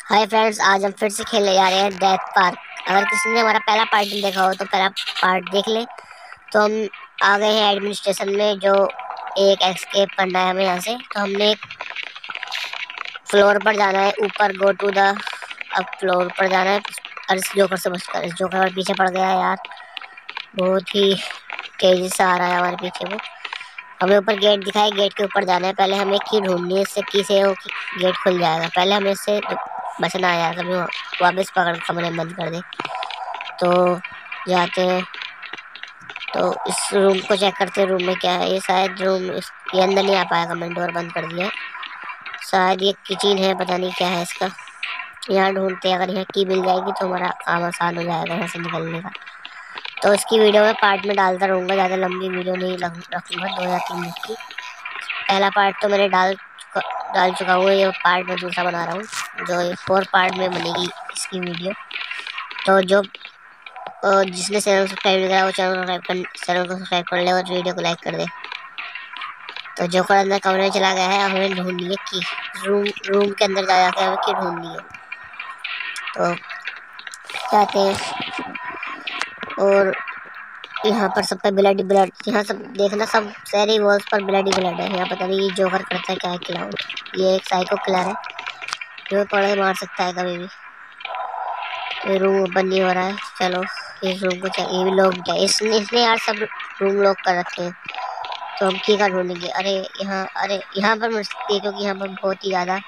Hi friends, आज हम फिर से खेलने जा रहे हैं डेथ पार्क। अगर किसी ने हमारा पहला पार्ट नहीं देखा हो तो पहला पार्ट देख ले। तो हम आ गए हैं एडमिनिस्ट्रेशन में, जो एक एस्केप करना है हमें यहाँ से। तो हमने एक फ्लोर पर जाना है, ऊपर go to the up floor पर जाना है। अरे इस जोकर से बचकर, इस जोकर हमारे पीछे पड़ गया है यार, बहुत ही तेजी से आ रहा है हमारे पीछे वो। हमें ऊपर गेट दिखाई, गेट के ऊपर जाना है। पहले हमें की ढूंढनी है, इससे की से वो गेट खुल जाएगा। पहले हमें इससे बचना है यार, कभी वापस पकड़ कमरे में बंद कर दे। तो जाते हैं, तो इस रूम को चेक करते हैं, रूम में क्या है। ये शायद रूम ये अंदर नहीं आ पाएगा, मैंने डोर बंद कर दिया है। शायद ये किचन है, पता नहीं क्या है इसका। यहाँ ढूंढते हैं, अगर यहाँ की मिल जाएगी तो हमारा काम आसान हो जाएगा यहाँ से निकलने का। तो इसकी वीडियो में पार्ट में डालता रहूँगा, ज़्यादा लंबी वीडियो नहीं रखूँगा, 2 या 3 मिनट की। पहला पार्ट तो मैंने डाल चुका हूँ, ये पार्ट में दूसरा बना रहा हूँ, जो 4 पार्ट में बनेगी इसकी वीडियो। तो जो जिसने चैनल सब्सक्राइब नहीं करा वो चैनल को सब्सक्राइब कर ले और वीडियो को लाइक कर दे। तो जोकर अंदर कमरे में चला गया है, हमें ढूंढनी है की। रूम के अंदर जा जाके हमें की ढूंढनी है। तो जाते हैं, और यहाँ पर सब पे ब्लड ब्लड, यहाँ सब देखना, सब सारी वॉल्स पर ब्लड ही ब्लड है। यहाँ पता नहीं ये जोकर करता है क्या है, क्लाउन। ये एक साइको किलर है जो पड़े मार सकता है कभी भी। ये रूम ओपन नहीं हो रहा है। चलो इस रूम को चाहिए, ये भी लॉक है। इसने यार सब रूम लॉक कर रखे हैं। तो हम की का ढूंढेंगे। अरे यहाँ पर मिल सकती है, क्योंकि यहाँ पर बहुत ही ज़्यादा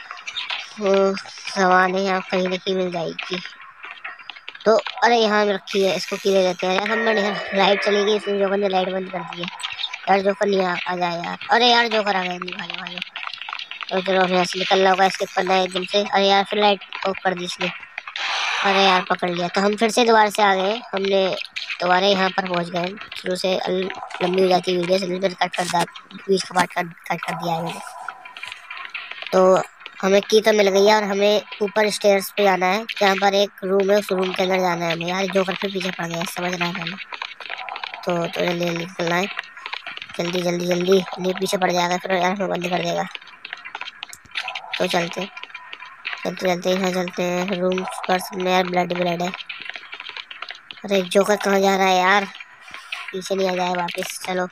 सामान है। यहाँ कहीं ना कहीं मिल जाएगी। तो अरे यहाँ में रखी है, इसको की ले लेते हैं यार। हम लाइट चली गई, इसने जोकर ने लाइट बंद कर दी है यार। जोकर नहीं आ जाए यार। अरे यार जोकर आ गया, नहीं भागे। तो चलो हमें यहाँ से निकलना होगा, स्किप करना है एकदम से। अरे यार फिर लाइट ऑफ कर दी इसने। अरे यार पकड़ लिया। तो हम फिर से दोबारा से आ गए, हमने दोबारा यहाँ पर पहुँच गए। शुरू से लंबी हो जाती है वीडियो, इसलिए मैंने बीच का पार्ट कट कर दिया है मैंने। तो हमें की तो मिल गई है, और हमें ऊपर स्टेयर्स पे जाना है, जहाँ पर एक रूम है, उस रूम के अंदर जाना है हमें। यार जोकर फिर पीछे पड़ गया, समझ रहा है पहले। तो जल्दी जल्दी निकलना है, जल्दी नहीं पीछे पड़ जाएगा फिर यार, हमें बंद कर देगा। तो चलते यहाँ चलते हैं। रूम पर सब में यार ब्लड है। अरे जोकर कहाँ जा रहा है यार, पीछे नहीं आ जाए वापस। चलो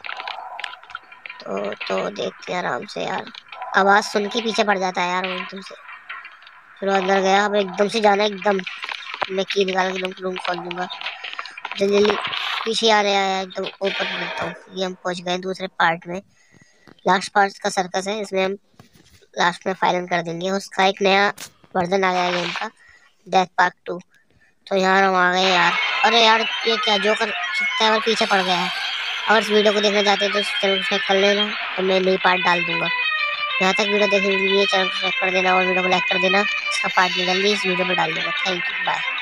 तो देखते हैं आराम से यार। आवाज़ सुन के पीछे पड़ जाता है यार वो एकदम से। चलो अंदर गया, अब एकदम से जाना है एकदम। मैं की निकाल के एकदम रूम खोल दूंगा। जल्दी पीछे आ रहा है, एकदम ऊपर मिलता हूँ। ये हम पहुंच गए दूसरे पार्ट में। लास्ट पार्ट का सर्कस है, इसमें हम लास्ट में फाइनल कर देंगे। उसका एक नया वर्जन आ गया है गेम का, डेथ पार्क 2। तो यहाँ हम आ गए यार। अरे यार ये क्या, जोकर सकता है और पीछे पड़ गया है। अगर इस वीडियो को देखना चाहते हैं तो चैनल को सब्सक्राइब कर लेना, और मैं नई पार्ट डाल दूंगा। यहाँ तक वीडियो देखने के लिए चैनल को सब्सक्राइब कर देना और वीडियो को लाइक कर देना। इसका पार्ट में जल्दी इस वीडियो में डाल दूंगा। Thank you, bye.